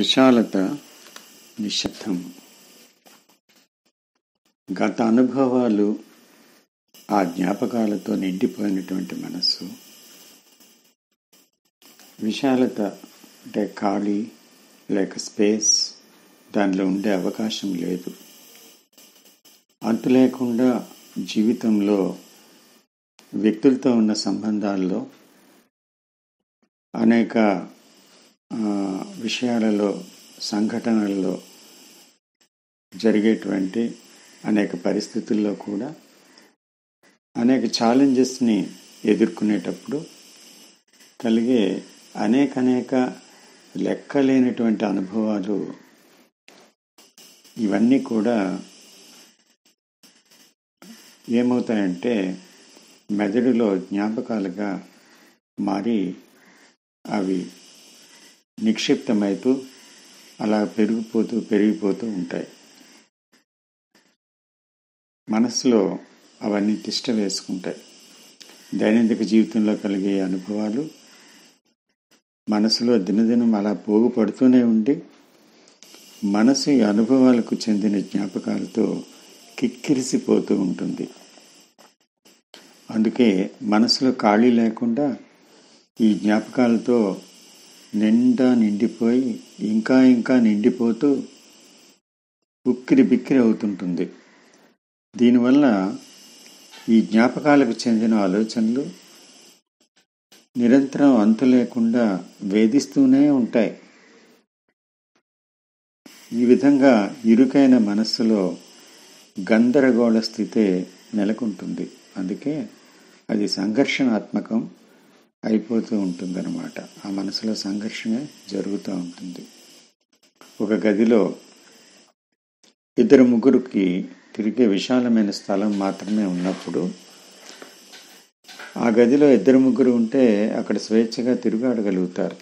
విశాలత, నిశ్శబ్దం. గత అనుభవాలు, ఆ జ్ఞాపకాలతో నిండిపోయినటువంటి మనస్సు. విశాలత అంటే ఖాళీ లేక స్పేస్, దానిలో ఉండే అవకాశం లేదు. అంతు లేకుండా జీవితంలో వ్యక్తులతో ఉన్న సంబంధాల్లో అనేక విషయాలలో, సంఘటనలలో జరిగేటువంటి అనేక పరిస్థితుల్లో కూడా అనేక ఛాలెంజెస్ని ఎదుర్కొనేటప్పుడు కలిగే అనేక లెక్కలేనటువంటి అనుభవాలు, ఇవన్నీ కూడా ఏమవుతాయంటే మెదడులో జ్ఞాపకాలుగా మారి అవి నిక్షిప్తమవుతూ అలా పెరిగిపోతూ ఉంటాయి. మనసులో అవన్నీ తిష్ట వేసుకుంటాయి. దైనందిక జీవితంలో కలిగే అనుభవాలు మనసులో దినదినం అలా పోగుపడుతూనే ఉండి మనసు ఈ అనుభవాలకు చెందిన జ్ఞాపకాలతో కిక్కిరిసిపోతూ ఉంటుంది. అందుకే మనసులో ఖాళీ లేకుండా ఈ జ్ఞాపకాలతో నిండిపోయి ఇంకా నిండిపోతూ ఉక్కిరి బిక్కిరి అవుతుంటుంది. దీనివల్ల ఈ జ్ఞాపకాలకు చెందిన ఆలోచనలు నిరంతరం అంతు లేకుండా వేధిస్తూనే ఉంటాయి. ఈ విధంగా ఇరుకైన మనస్సులో గందరగోళ స్థితే నెలకొంటుంది. అందుకే అది సంఘర్షణాత్మకం అయిపోతూ ఉంటుందన్నమాట. ఆ మనసులో సంఘర్షణ జరుగుతూ ఉంటుంది. ఒక గదిలో 2-3కి తిరిగే విశాలమైన స్థలం మాత్రమే ఉన్నప్పుడు, ఆ గదిలో 2-3 ఉంటే అక్కడ స్వేచ్ఛగా తిరుగాడగలుగుతారు.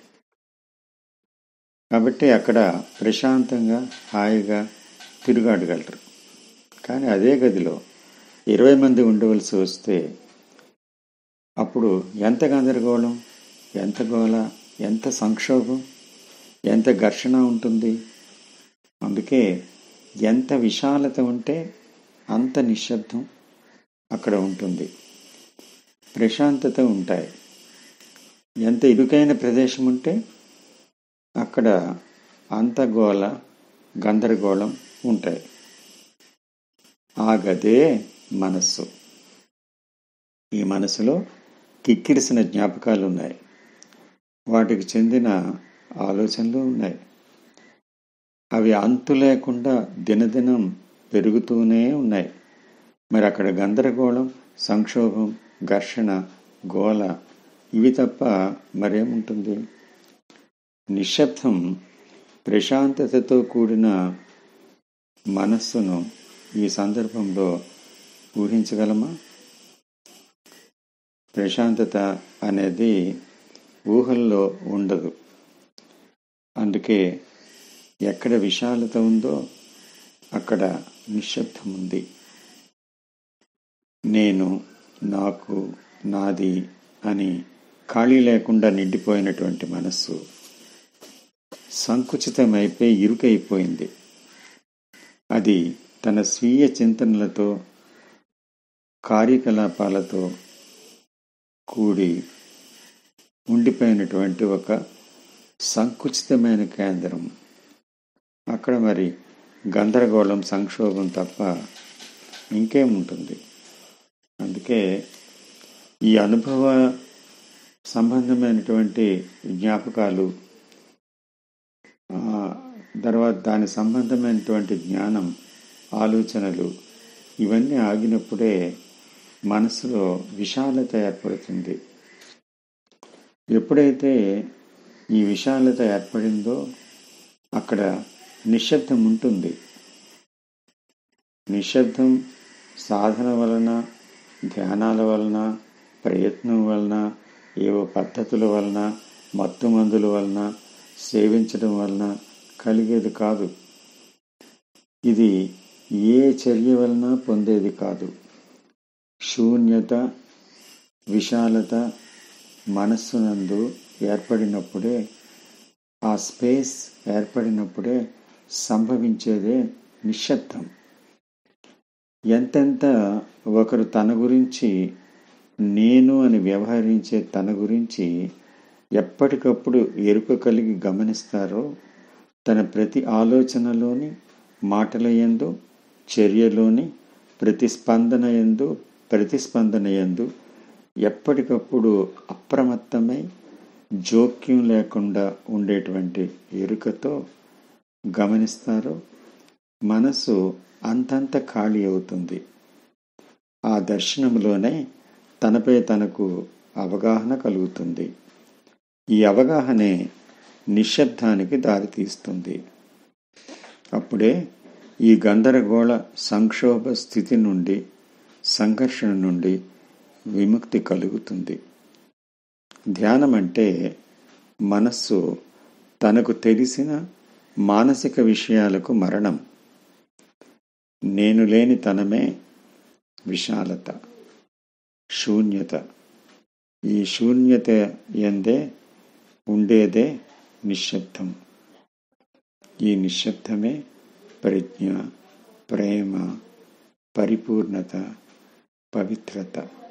కాబట్టి అక్కడ ప్రశాంతంగా హాయిగా తిరుగాడగలరు. కానీ అదే గదిలో 20 మంది ఉండవలసి వస్తే అప్పుడు ఎంత గందరగోళం, ఎంత గోల, ఎంత సంక్షోభం, ఎంత ఘర్షణ ఉంటుంది. అందుకే ఎంత విశాలత ఉంటే అంత నిశ్శబ్దం అక్కడ ఉంటుంది, ప్రశాంతత ఉంటాయి. ఎంత ఇరుకైన ప్రదేశం ఉంటే అక్కడ అంత గోల, గందరగోళం ఉంటాయి. ఆ గదే మనస్సు. ఈ మనసులో కిక్కిరిసిన జ్ఞాపకాలు ఉన్నాయి, వాటికి చెందిన ఆలోచనలు ఉన్నాయి. అవి అంతు లేకుండా దినదినం పెరుగుతూనే ఉన్నాయి. మరి అక్కడ గందరగోళం, సంక్షోభం, ఘర్షణ, గోల ఇవి తప్ప మరేముంటుంది? నిశ్శబ్దం, ప్రశాంతతతో కూడిన మనస్సును ఈ సందర్భంలో ఊహించగలమా? ప్రశాంతత అనేది ఊహల్లో ఉండదు. అందుకే ఎక్కడ విశాలత ఉందో అక్కడ నిశ్శబ్దం ఉంది. నేను, నాకు, నాది అని ఖాళీ లేకుండా నిండిపోయినటువంటి మనస్సు సంకుచితమైపోయి ఇరుకైపోయింది. అది తన స్వీయ చింతనలతో, కార్యకలాపాలతో కూడి ఉండిపోయినటువంటి ఒక సంకుచితమైన కేంద్రం. అక్కడ మరి గందరగోళం, సంక్షోభం తప్ప ఇంకేముంటుంది? అందుకే ఈ అనుభవ సంబంధమైనటువంటి జ్ఞాపకాలు, తర్వాత దాని సంబంధమైనటువంటి జ్ఞానం, ఆలోచనలు ఇవన్నీ ఆగినప్పుడే మనసులో విశాలత ఏర్పడుతుంది. ఎప్పుడైతే ఈ విశాలత ఏర్పడిందో అక్కడ నిశ్శబ్దం ఉంటుంది. నిశ్శబ్దం సాధన వలన, ధ్యానాల వలన, ప్రయత్నం వలన, ఏవో పద్ధతుల వలన, మత్తు మందుల వలన, సేవించడం వలన కలిగేది కాదు. ఇది ఏ చర్య వలన పొందేది కాదు. శూన్యత, విశాలత మనస్సునందు ఏర్పడినప్పుడే ఆ స్పేస్ ఏర్పడినప్పుడే సంభవించేదే నిశ్శబ్దం. ఎంతెంత ఒకరు తన గురించి నేను అని వ్యవహరించే తన గురించి ఎప్పటికప్పుడు ఎరుక కలిగి గమనిస్తారో, తన ప్రతి ఆలోచనలోని, మాటల యందు, చర్యలోని, ప్రతిస్పందన యందు ఎప్పటికప్పుడు అప్రమత్తమై జోక్యం లేకుండా ఉండేటువంటి ఎరుకతో గమనిస్తారో, మనసు అంతంత ఖాళీ అవుతుంది. ఆ దర్శనంలోనే తనపై తనకు అవగాహన కలుగుతుంది. ఈ అవగాహనే నిశ్శబ్దానికి దారితీస్తుంది. అప్పుడే ఈ గందరగోళ సంక్షోభ స్థితి నుండి, సంఘర్షణ నుండి విముక్తి కలుగుతుంది. ధ్యానం అంటే మనస్సు తనకు తెలిసిన మానసిక విషయాలకు మరణం. నేను లేని తనమే విశాలత, శూన్యత. ఈ శూన్యత యందే ఉండేదే నిశ్శబ్దం. ఈ నిశ్శబ్దమే ప్రజ్ఞ, ప్రేమ, పరిపూర్ణత, పవిత్రత.